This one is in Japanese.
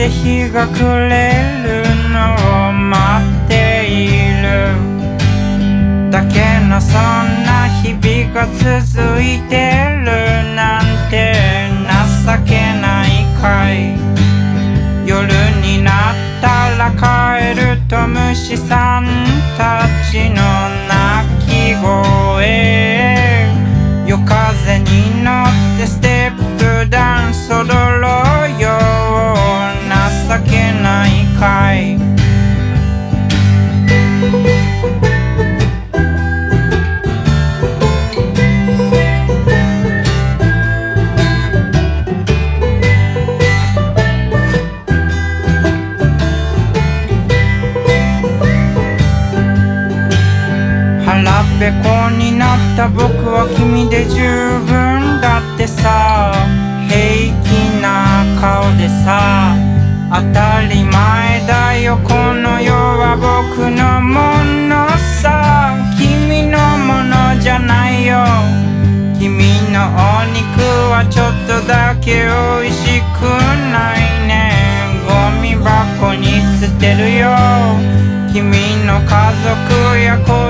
で日が暮れるのを待っているだけのそんな日々が続いてるなんて情けないかい。夜になったら帰ると虫さんたちの鳴き声、夜風に乗ってステップダンス踊ろうよ、情けないかい。腹ペコになった僕は君で十分だってさ、平気な顔でさ、当たり前だよこの世は僕のものさ、君のものじゃないよ。君のお肉はちょっとだけ美味しくないね、ゴミ箱に捨てるよ。君の家族や子